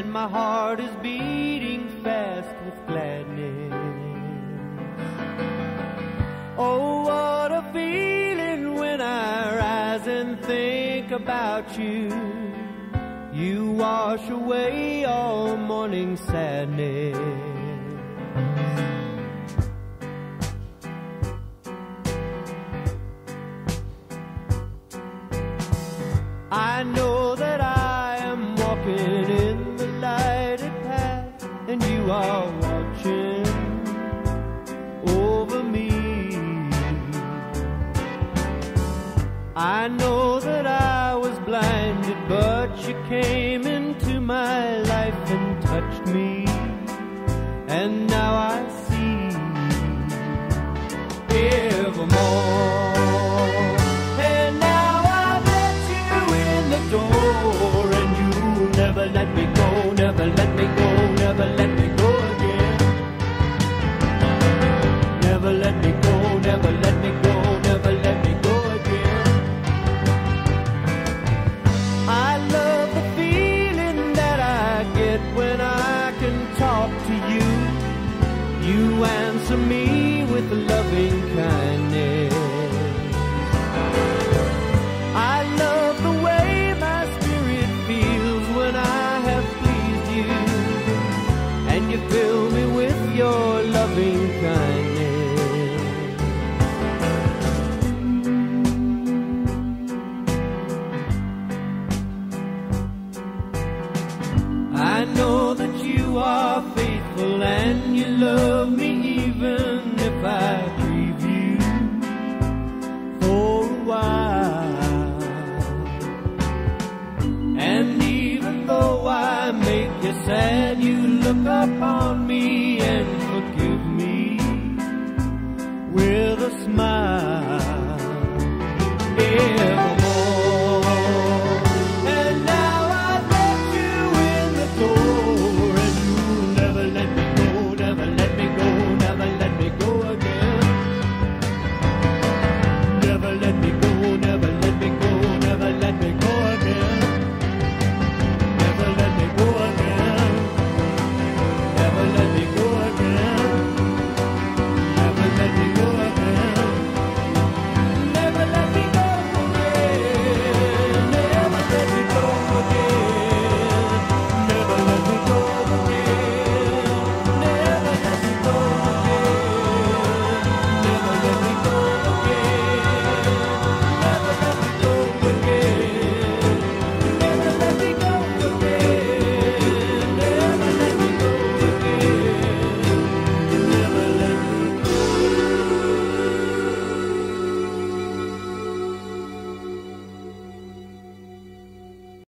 and my heart is beating fast with gladness. Oh, what a feeling when I rise and think about you. You wash away all morning sadness. I know that I am walking in the lighted path, and you are watching over me. I know that I was blinded, but you came into my life and touched me, and now I see evermore. Door, and you never let me go, never let me go, never let me go again. Never let me go, never let me go, never let me go again. I love the feeling that I get when I can talk to you. You answer me with loving kindness. I love the way you fill me with your loving kindness. I know that you are faithful and you love me even if I grieve you for a while. And even though I make you sad, you look upon me and forgive me with a smile. Yeah.